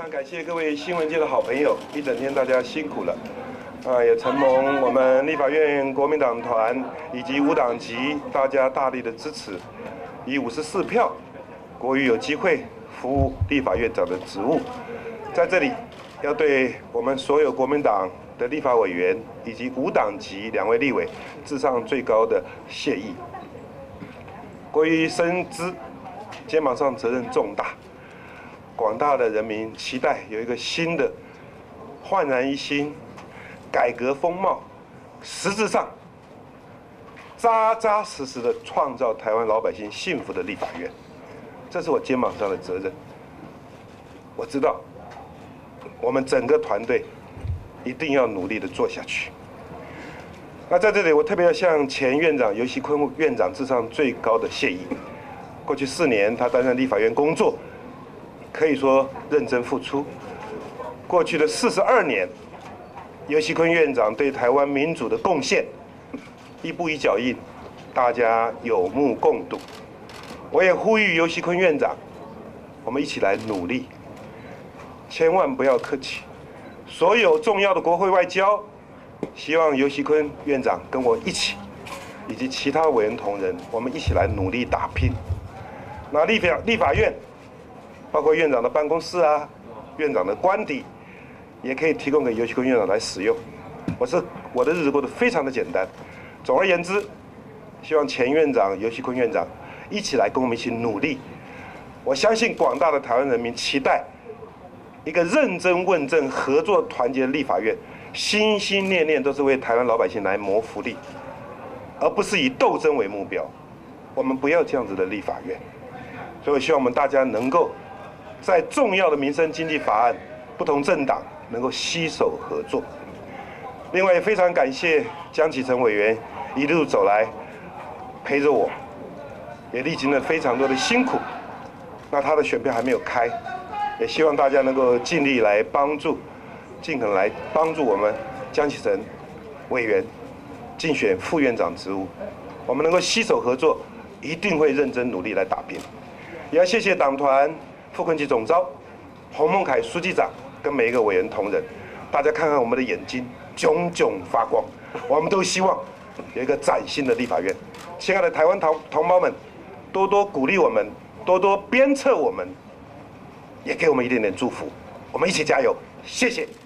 非常感谢各位新闻界的好朋友，一整天大家辛苦了。也承蒙我们立法院国民党团以及无党籍大家大力的支持，以54票，国瑜有机会服务立法院长的职务。在这里，要对我们所有国民党的立法委员以及无党籍2位立委致上最高的谢意。国瑜深知肩膀上责任重大。 广大的人民期待有一个新的、焕然一新、改革风貌，实质上扎扎实实的创造台湾老百姓幸福的立法院，这是我肩膀上的责任。我知道，我们整个团队一定要努力的做下去。那在这里，我特别要向前院长游锡堃院长致上最高的谢意。过去4年，他担任立法院工作。 可以说认真付出。过去的42年，游锡堃院长对台湾民主的贡献，一步一脚印，大家有目共睹。我也呼吁游锡堃院长，我们一起来努力，千万不要客气。所有重要的国会外交，希望游锡堃院长跟我一起，以及其他委员同仁，我们一起来努力打拼。那立法院。 包括院长的办公室啊，院长的官邸，也可以提供给游锡堃院长来使用。我的日子过得非常的简单。总而言之，希望前院长游锡堃院长一起来跟我们一起努力。我相信广大的台湾人民期待一个认真问政、合作团结的立法院，心心念念都是为台湾老百姓来谋福利，而不是以斗争为目标。我们不要这样子的立法院。所以我希望我们大家能够。 在重要的民生经济法案，不同政党能够携手合作。另外，也非常感谢江启臣委员一路走来陪着我，也历经了非常多的辛苦。那他的选票还没有开，也希望大家能够尽力来帮助，尽可能来帮助我们江启臣委员竞选副院长职务。我们能够携手合作，一定会认真努力来打拼。也要谢谢党团。 傅昆萁总召、洪孟凯书记长跟每一个委员同仁，大家看看我们的眼睛炯炯发光，我们都希望有一个崭新的立法院。亲爱的台湾同胞们，多多鼓励我们，多多鞭策我们，也给我们一点点祝福，我们一起加油，谢谢。